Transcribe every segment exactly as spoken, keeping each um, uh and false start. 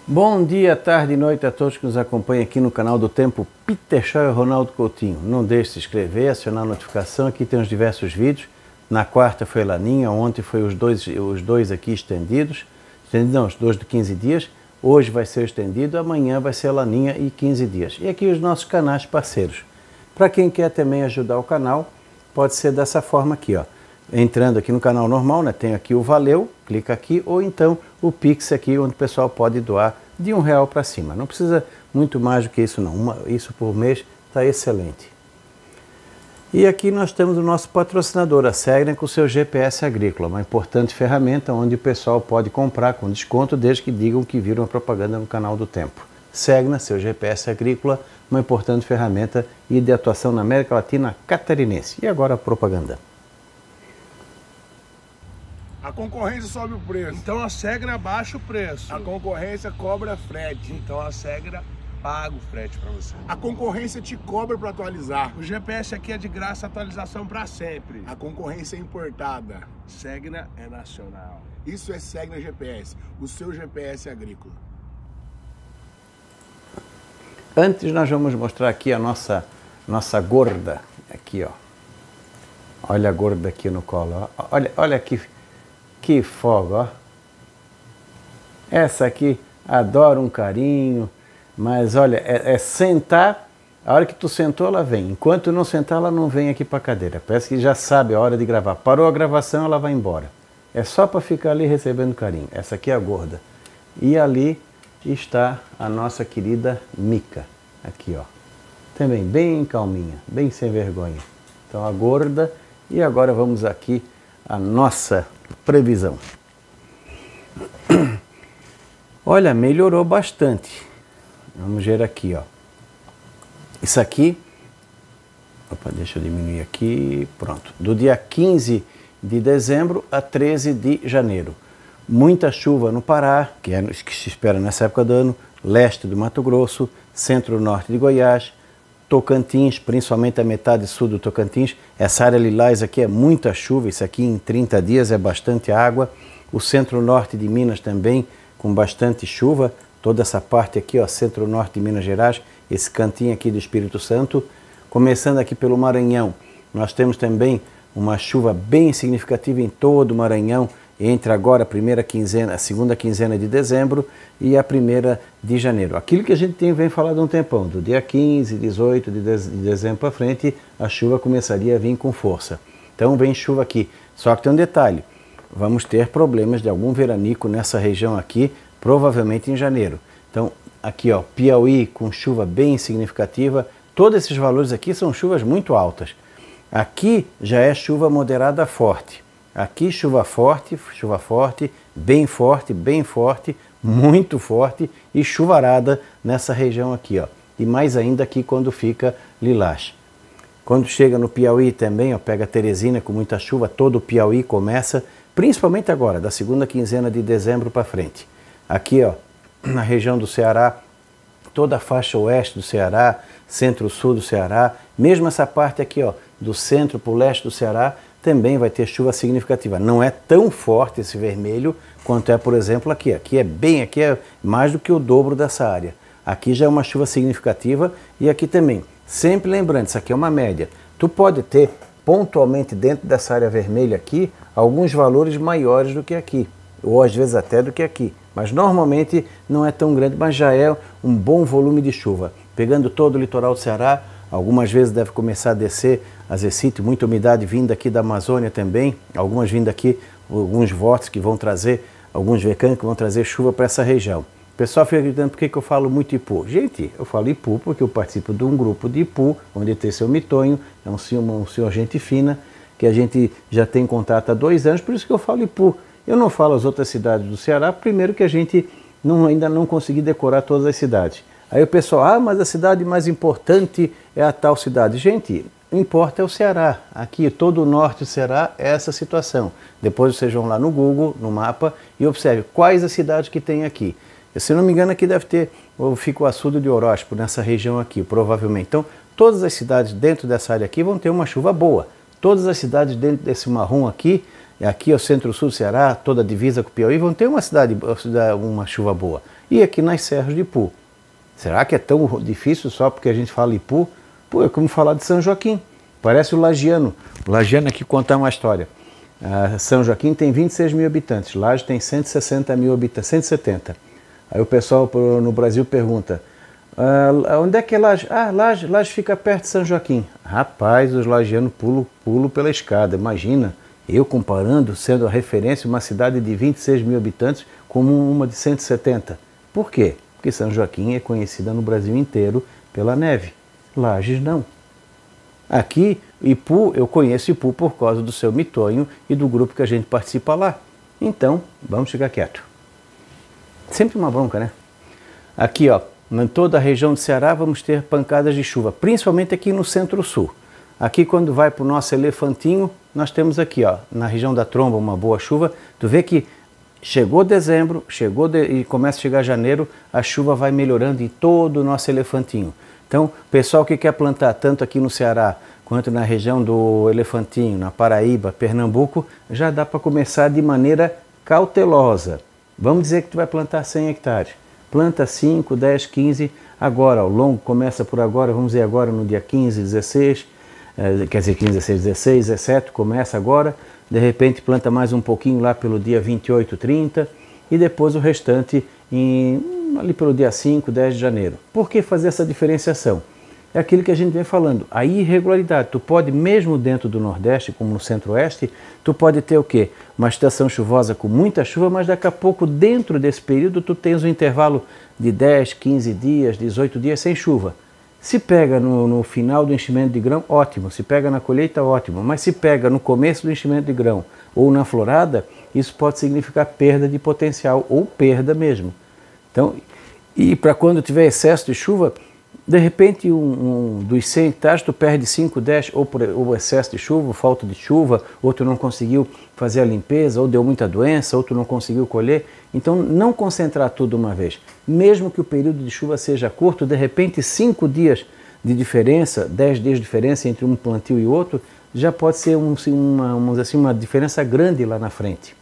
Bom dia, tarde e noite a todos que nos acompanham aqui no canal do Tempo Peter Shaw e Ronaldo Coutinho. Não deixe de se inscrever, acionar a notificação, aqui tem os diversos vídeos. Na quarta foi Laninha, ontem foi os dois, os dois aqui estendidos, estendido não, os dois de quinze dias. Hoje vai ser estendido, amanhã vai ser Laninha e quinze dias. E aqui os nossos canais parceiros. Para quem quer também ajudar o canal, pode ser dessa forma aqui, ó. Entrando aqui no canal normal, né, tem aqui o Valeu, clica aqui, ou então o Pix aqui, onde o pessoal pode doar de um real para cima. Não precisa muito mais do que isso não, Uma, isso por mês está excelente. E aqui nós temos o nosso patrocinador, a Segna, com o seu G P S Agrícola, uma importante ferramenta onde o pessoal pode comprar com desconto, desde que digam que viram a propaganda no canal do Tempo. Segna, seu G P S Agrícola, uma importante ferramenta e de atuação na América Latina catarinense. E agora a propaganda. A concorrência sobe o preço. Então a Segna baixa o preço. A concorrência cobra frete. Então a Segna paga o frete para você. A concorrência te cobra para atualizar. O G P S aqui é de graça, atualização para sempre. A concorrência é importada. Segna é nacional. Isso é Segna G P S, o seu G P S agrícola. Antes nós vamos mostrar aqui a nossa, nossa gorda. Aqui, ó. Olha a gorda aqui no colo. Ó. Olha, olha aqui. Que folga, ó. Essa aqui adora um carinho, mas olha, é, é sentar, a hora que tu sentou ela vem, enquanto não sentar ela não vem aqui para a cadeira, parece que já sabe a hora de gravar, parou a gravação ela vai embora, é só para ficar ali recebendo carinho. Essa aqui é a gorda, e ali está a nossa querida Mica, aqui ó, também bem calminha, bem sem vergonha. Então a gorda, e agora vamos aqui a nossa previsão. Olha, melhorou bastante. Vamos ver aqui, ó. Isso aqui, opa, deixa eu diminuir aqui, pronto. Do dia quinze de dezembro a treze de janeiro. Muita chuva no Pará, que é que se espera nessa época do ano, leste do Mato Grosso, centro-norte de Goiás, Tocantins, principalmente a metade sul do Tocantins. Essa área lilás aqui é muita chuva, isso aqui em trinta dias é bastante água. O centro-norte de Minas também com bastante chuva, toda essa parte aqui, ó, centro-norte de Minas Gerais, esse cantinho aqui do Espírito Santo. Começando aqui pelo Maranhão, nós temos também uma chuva bem significativa em todo o Maranhão, entre agora a primeira quinzena, a segunda quinzena de dezembro e a primeira de janeiro. Aquilo que a gente tem, vem falando há um tempão, do dia quinze, dezoito de dezembro para frente, a chuva começaria a vir com força. Então vem chuva aqui. Só que tem um detalhe, vamos ter problemas de algum veranico nessa região aqui, provavelmente em janeiro. Então aqui ó, Piauí com chuva bem significativa, todos esses valores aqui são chuvas muito altas. Aqui já é chuva moderada forte. Aqui chuva forte, chuva forte, bem forte, bem forte, muito forte e chuvarada nessa região aqui, ó. E mais ainda aqui quando fica lilás. Quando chega no Piauí também, ó, pega Teresina com muita chuva, todo o Piauí começa, principalmente agora, da segunda quinzena de dezembro para frente. Aqui, ó, na região do Ceará, toda a faixa oeste do Ceará, centro-sul do Ceará, mesmo essa parte aqui, ó, do centro para o leste do Ceará, também vai ter chuva significativa. Não é tão forte esse vermelho quanto é, por exemplo, aqui. Aqui é bem, aqui é mais do que o dobro dessa área. Aqui já é uma chuva significativa e aqui também. Sempre lembrando, isso aqui é uma média. Tu pode ter pontualmente dentro dessa área vermelha aqui alguns valores maiores do que aqui, ou às vezes até do que aqui. Mas normalmente não é tão grande, mas já é um bom volume de chuva. Pegando todo o litoral do Ceará, algumas vezes deve começar a descer azecite, muita umidade vinda aqui da Amazônia também, algumas vindo aqui, alguns vórtices que vão trazer, alguns vulcões que vão trazer chuva para essa região. O pessoal fica gritando, por que que eu falo muito Ipu? Gente, eu falo Ipu porque eu participo de um grupo de Ipu, onde tem seu Mitonho, é um senhor, um senhor gente fina, que a gente já tem contato há dois anos, por isso que eu falo Ipu. Eu não falo as outras cidades do Ceará, primeiro que a gente não, ainda não conseguiu decorar todas as cidades. Aí o pessoal, ah, mas a cidade mais importante é a tal cidade. Gente, o que importa é o Ceará. Aqui, todo o norte do Ceará é essa situação. Depois vocês vão lá no Google, no mapa, e observe quais as cidades que tem aqui. Se não me engano, aqui deve ter, ou fica o açude de Horóscopo, nessa região aqui, provavelmente. Então, todas as cidades dentro dessa área aqui vão ter uma chuva boa. Todas as cidades dentro desse marrom aqui, aqui é o centro-sul do Ceará, toda a divisa com o Piauí, vão ter uma cidade, uma chuva boa. e aqui nas serras de Ipu. Será que é tão difícil só porque a gente fala Ipu? Pô, é como falar de São Joaquim. Parece o lagiano. O lagiano aqui conta uma história. Uh, São Joaquim tem vinte e seis mil habitantes, Laje tem cento e sessenta mil habitantes, cento e setenta. Aí o pessoal no Brasil pergunta, uh, onde é que é Laje? Ah, Laje, Laje fica perto de São Joaquim. Rapaz, os lagianos pulam pulo pela escada. Imagina, eu comparando, sendo a referência, uma cidade de vinte e seis mil habitantes como uma de cento e setenta. Por quê? Porque São Joaquim é conhecida no Brasil inteiro pela neve. Lajes não. Aqui, Ipu, eu conheço Ipu por causa do seu mitonho e do grupo que a gente participa lá. Então, vamos ficar quieto. Sempre uma bronca, né? Aqui, ó, em toda a região do Ceará vamos ter pancadas de chuva, principalmente aqui no centro-sul. Aqui, quando vai para o nosso Elefantinho, nós temos aqui, ó, na região da Tromba, uma boa chuva. Tu vê que chegou dezembro, chegou de, e começa a chegar janeiro, a chuva vai melhorando em todo o nosso Elefantinho. Então, pessoal que quer plantar tanto aqui no Ceará, quanto na região do Elefantinho, na Paraíba, Pernambuco, já dá para começar de maneira cautelosa. Vamos dizer que tu vai plantar cem hectares. Planta cinco, dez, quinze, agora, ao longo, começa por agora, vamos dizer agora no dia quinze, dezesseis, eh, quer dizer quinze, dezesseis, dezesseis, dezessete, começa agora, de repente planta mais um pouquinho lá pelo dia vinte e oito, trinta, e depois o restante em, ali pelo dia cinco, dez de janeiro. Por que fazer essa diferenciação? É aquilo que a gente vem falando, a irregularidade. Tu pode, mesmo dentro do Nordeste, como no Centro-Oeste, tu pode ter o quê? Uma estação chuvosa com muita chuva, mas daqui a pouco, dentro desse período, tu tens um intervalo de dez, quinze dias, dezoito dias sem chuva. Se pega no, no final do enchimento de grão, ótimo. Se pega na colheita, ótimo. Mas se pega no começo do enchimento de grão ou na florada, isso pode significar perda de potencial ou perda mesmo. Então, e para quando tiver excesso de chuva, de repente, um, um, dos cem hectares, tu perde cinco, dez, ou por ou excesso de chuva, ou falta de chuva, ou tu não conseguiu fazer a limpeza, ou deu muita doença, ou tu não conseguiu colher. Então, não concentrar tudo uma vez. Mesmo que o período de chuva seja curto, de repente, cinco dias de diferença, dez dias de diferença entre um plantio e outro, já pode ser um, uma, uma, assim, uma diferença grande lá na frente.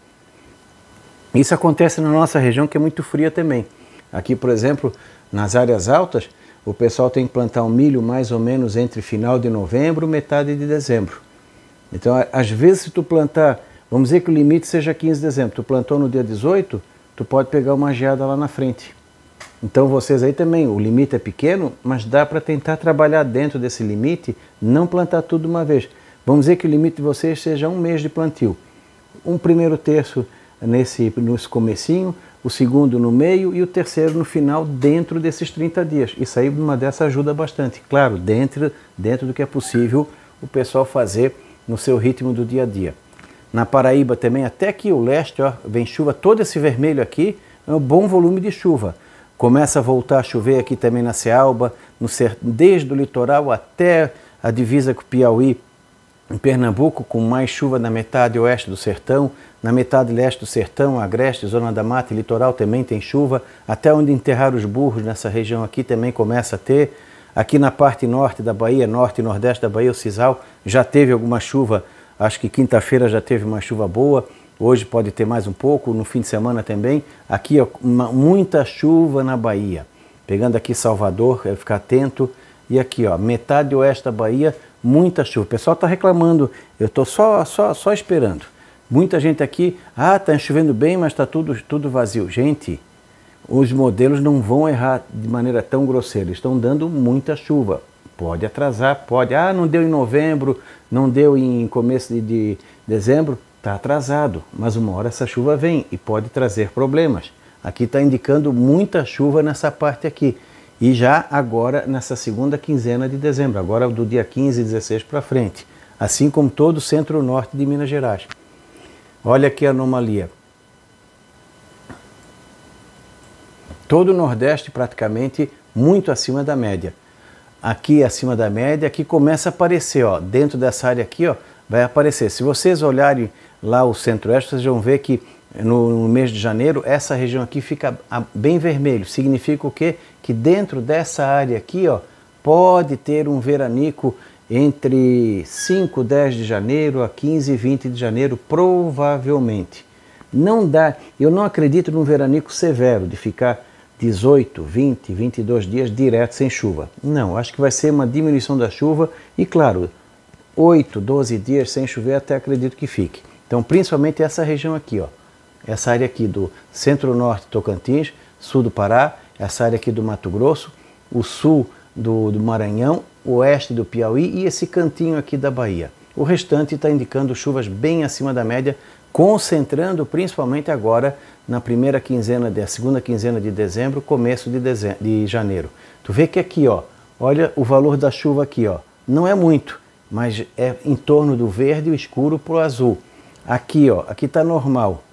Isso acontece na nossa região, que é muito fria também. Aqui, por exemplo, nas áreas altas, o pessoal tem que plantar o milho mais ou menos entre final de novembro e metade de dezembro. Então, às vezes, se tu plantar, vamos dizer que o limite seja quinze de dezembro, tu plantou no dia dezoito, tu pode pegar uma geada lá na frente. Então, vocês aí também, o limite é pequeno, mas dá para tentar trabalhar dentro desse limite, não plantar tudo de uma vez. Vamos dizer que o limite de vocês seja um mês de plantio. Um primeiro terço nesse, nesse comecinho, o segundo no meio e o terceiro no final, dentro desses trinta dias. Isso aí, uma dessa ajuda bastante. Claro, dentro, dentro do que é possível o pessoal fazer no seu ritmo do dia a dia. Na Paraíba também, até aqui o leste, ó, vem chuva, todo esse vermelho aqui é um bom volume de chuva. Começa a voltar a chover aqui também na Cealba, no ser, desde o litoral até a divisa com o Piauí, em Pernambuco, com mais chuva na metade oeste do sertão, na metade leste do sertão, agreste, zona da mata e litoral também tem chuva, até onde enterrar os burros nessa região aqui também começa a ter. Aqui na parte norte da Bahia, norte e nordeste da Bahia, o Sisal, já teve alguma chuva, acho que quinta-feira já teve uma chuva boa, hoje pode ter mais um pouco, no fim de semana também. Aqui, ó, uma, muita chuva na Bahia, pegando aqui Salvador, é ficar atento, e aqui, ó, metade oeste da Bahia, muita chuva. O pessoal está reclamando, eu estou só, só, só esperando. Muita gente aqui, ah, está chovendo bem, mas está tudo, tudo vazio. Gente, os modelos não vão errar de maneira tão grosseira, estão dando muita chuva. Pode atrasar, pode, ah, não deu em novembro, não deu em começo de, de dezembro, está atrasado, mas uma hora essa chuva vem e pode trazer problemas. Aqui está indicando muita chuva nessa parte aqui. E já agora nessa segunda quinzena de dezembro, agora do dia quinze e dezesseis para frente, assim como todo o centro-norte de Minas Gerais. Olha aqui a anomalia. Todo o Nordeste praticamente muito acima da média. Aqui acima da média, aqui começa a aparecer, ó, dentro dessa área aqui, ó, vai aparecer. Se vocês olharem lá o centro-oeste, vocês vão ver que no mês de janeiro, essa região aqui fica bem vermelho. Significa o quê? Que dentro dessa área aqui, ó, pode ter um veranico entre cinco, dez de janeiro a quinze, vinte de janeiro, provavelmente. Não dá, eu não acredito num veranico severo, de ficar dezoito, vinte, vinte e dois dias direto sem chuva. Não, acho que vai ser uma diminuição da chuva e, claro, oito, doze dias sem chover até acredito que fique. Então, principalmente essa região aqui, ó, essa área aqui do centro-norte Tocantins, sul do Pará, essa área aqui do Mato Grosso, o sul do, do Maranhão, o oeste do Piauí e esse cantinho aqui da Bahia. O restante está indicando chuvas bem acima da média, concentrando principalmente agora na primeira quinzena, da segunda quinzena de dezembro, começo de, dezembro, de janeiro. Tu vê que aqui, ó, olha o valor da chuva aqui, ó, não é muito, mas é em torno do verde e escuro para o azul. Aqui, ó, aqui está normal.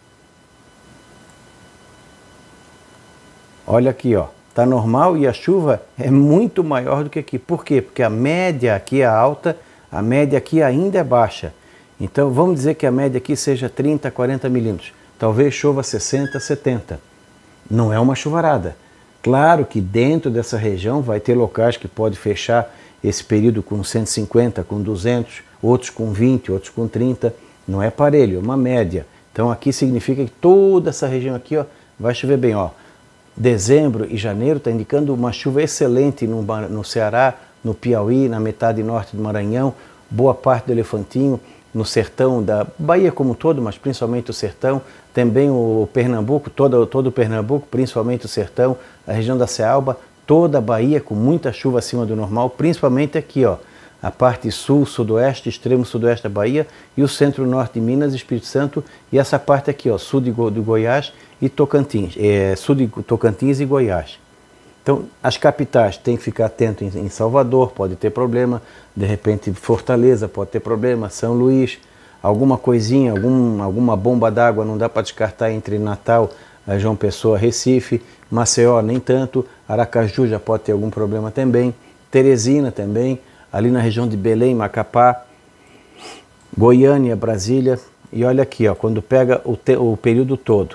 Olha aqui, ó, está normal e a chuva é muito maior do que aqui. Por quê? Porque a média aqui é alta, a média aqui ainda é baixa. Então vamos dizer que a média aqui seja trinta, quarenta milímetros. Talvez chova sessenta, setenta. Não é uma chuvarada. Claro que dentro dessa região vai ter locais que pode fechar esse período com cento e cinquenta, com duzentos, outros com vinte, outros com trinta. Não é parelho, é uma média. Então aqui significa que toda essa região aqui, ó, vai chover bem, ó. Dezembro e janeiro está indicando uma chuva excelente no, no Ceará, no Piauí, na metade norte do Maranhão, boa parte do Elefantinho, no sertão da Bahia como um todo, mas principalmente o sertão, também o Pernambuco, todo, todo o Pernambuco, principalmente o sertão, a região da Cealba, toda a Bahia com muita chuva acima do normal, principalmente aqui, ó, a parte sul, sudoeste, extremo sudoeste da Bahia e o centro-norte de Minas, Espírito Santo e essa parte aqui, ó, sul de, Go, de Goiás e Tocantins, é, sul de Tocantins e Goiás. Então, as capitais têm que ficar atento em, em Salvador, pode ter problema, de repente Fortaleza pode ter problema, São Luís, alguma coisinha, algum, alguma bomba d'água não dá para descartar entre Natal, João Pessoa, Recife, Maceió nem tanto, Aracaju já pode ter algum problema também, Teresina também, ali na região de Belém, Macapá, Goiânia, Brasília, e olha aqui, ó, quando pega o, te, o período todo,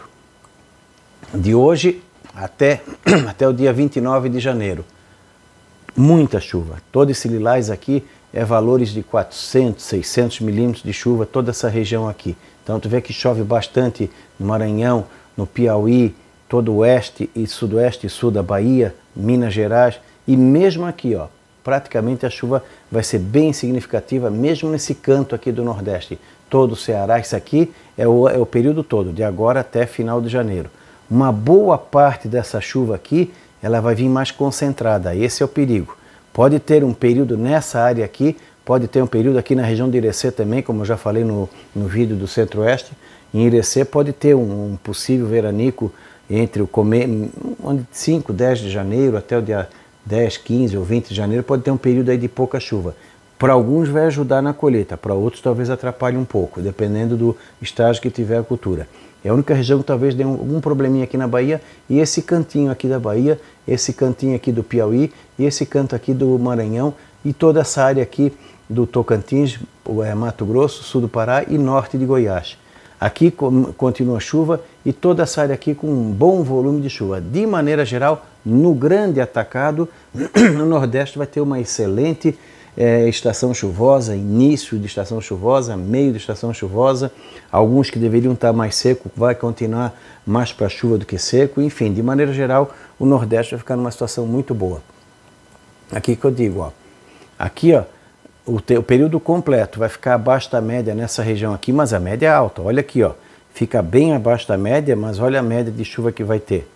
de hoje até, até o dia vinte e nove de janeiro, muita chuva, todo esse lilás aqui é valores de quatrocentos, seiscentos milímetros de chuva, toda essa região aqui. Então tu vê que chove bastante no Maranhão, no Piauí, todo o oeste e sudoeste e sul da Bahia, Minas Gerais, e mesmo aqui, ó, praticamente a chuva vai ser bem significativa, mesmo nesse canto aqui do Nordeste, todo o Ceará. Isso aqui é o, é o período todo, de agora até final de janeiro. Uma boa parte dessa chuva aqui, ela vai vir mais concentrada, esse é o perigo. Pode ter um período nessa área aqui, pode ter um período aqui na região de Irecê também, como eu já falei no, no vídeo do Centro-Oeste. Em Irecê pode ter um, um possível veranico entre o come, cinco, dez de janeiro até o dia dez, quinze ou vinte de janeiro, pode ter um período aí de pouca chuva. Para alguns vai ajudar na colheita, para outros talvez atrapalhe um pouco, dependendo do estágio que tiver a cultura. É a única região que talvez dê algum probleminha aqui na Bahia, e esse cantinho aqui da Bahia, esse cantinho aqui do Piauí, e esse canto aqui do Maranhão, e toda essa área aqui do Tocantins, Mato Grosso, sul do Pará e norte de Goiás. Aqui continua a chuva e toda essa área aqui com um bom volume de chuva. De maneira geral, no grande atacado, no Nordeste vai ter uma excelente é, estação chuvosa, início de estação chuvosa, meio de estação chuvosa. Alguns que deveriam estar mais seco vai continuar mais para chuva do que seco. Enfim, de maneira geral, o Nordeste vai ficar numa situação muito boa. Aqui que eu digo, ó, aqui, ó, O, te, o período completo vai ficar abaixo da média nessa região aqui, mas a média é alta. Olha aqui, ó, fica bem abaixo da média, mas olha a média de chuva que vai ter.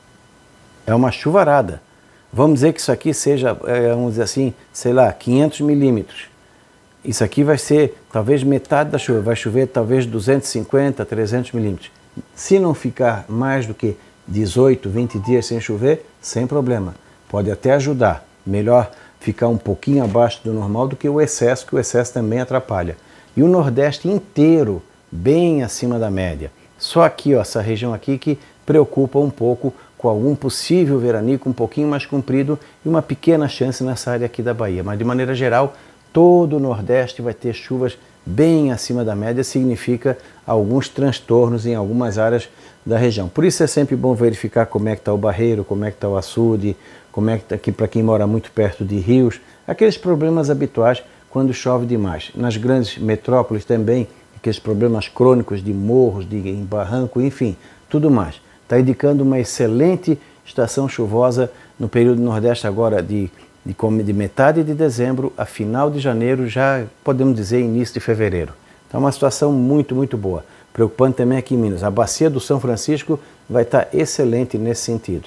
É uma chuvarada. Vamos dizer que isso aqui seja, é, vamos dizer assim, sei lá, quinhentos milímetros. Isso aqui vai ser talvez metade da chuva, vai chover talvez duzentos e cinquenta, trezentos milímetros. Se não ficar mais do que dezoito, vinte dias sem chover, sem problema. Pode até ajudar. Melhor ficar um pouquinho abaixo do normal do que o excesso, que o excesso também atrapalha. E o Nordeste inteiro bem acima da média. Só aqui, ó, essa região aqui que preocupa um pouco com algum possível veranico um pouquinho mais comprido e uma pequena chance nessa área aqui da Bahia. Mas de maneira geral, todo o Nordeste vai ter chuvas bem acima da média, significa alguns transtornos em algumas áreas da região. Por isso é sempre bom verificar como é que está o barreiro, como é que está o açude, como é que está aqui para quem mora muito perto de rios, aqueles problemas habituais quando chove demais. Nas grandes metrópoles também, aqueles problemas crônicos de morros, de em barranco, enfim, tudo mais. Está indicando uma excelente estação chuvosa no período nordeste agora de, de, de metade de dezembro a final de janeiro, já podemos dizer início de fevereiro. Então é uma situação muito, muito boa. Preocupante também aqui em Minas. A bacia do São Francisco vai estar excelente nesse sentido.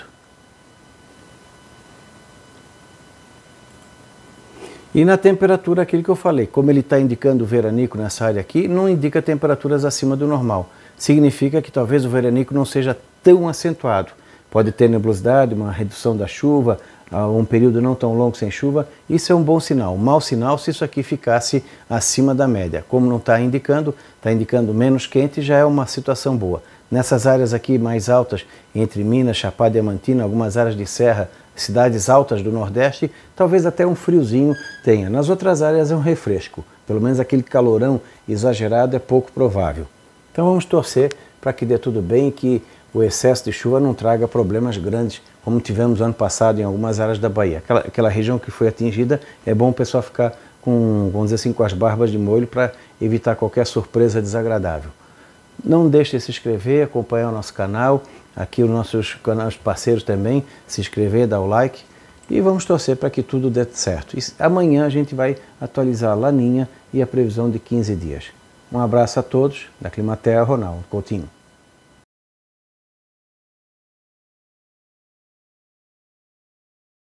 E na temperatura, aquilo que eu falei, como ele está indicando o veranico nessa área aqui, não indica temperaturas acima do normal. Significa que talvez o veranico não seja tão acentuado. Pode ter nebulosidade, uma redução da chuva, um período não tão longo sem chuva. Isso é um bom sinal. Um mau sinal se isso aqui ficasse acima da média. Como não está indicando, está indicando menos quente, já é uma situação boa. Nessas áreas aqui mais altas, entre Minas, Chapada Diamantina, algumas áreas de serra, cidades altas do Nordeste, talvez até um friozinho tenha. Nas outras áreas é um refresco. Pelo menos aquele calorão exagerado é pouco provável. Então vamos torcer para que dê tudo bem e que o excesso de chuva não traga problemas grandes, como tivemos ano passado em algumas áreas da Bahia. Aquela, aquela região que foi atingida, é bom o pessoal ficar com, vamos dizer assim, com as barbas de molho para evitar qualquer surpresa desagradável. Não deixe de se inscrever, acompanhar o nosso canal, aqui os nossos canais parceiros também, se inscrever, dar o like e vamos torcer para que tudo dê certo. E amanhã a gente vai atualizar a laninha e a previsão de quinze dias. Um abraço a todos, da Climaterra, Ronaldo Coutinho.